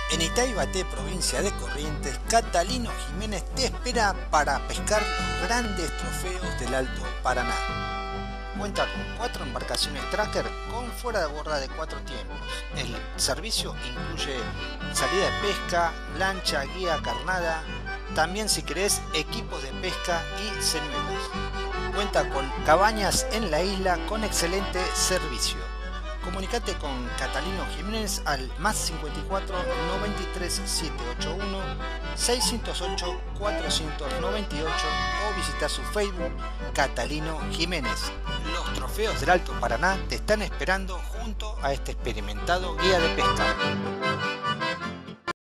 En Itaibate, provincia de Corrientes, Catalino Jiménez te espera para pescar los grandes trofeos del Alto Paraná. Cuenta con 4 embarcaciones tracker con fuera de borda de 4 tiempos. El servicio incluye salida de pesca, lancha, guía, carnada, también si querés equipos de pesca y señuelos. Cuenta con cabañas en la isla con excelente servicio. Comunicate con Catalino Jiménez al +54 93 781 608 498 o visita su Facebook Catalino Jiménez. Los trofeos del Alto Paraná te están esperando junto a este experimentado guía de pesca.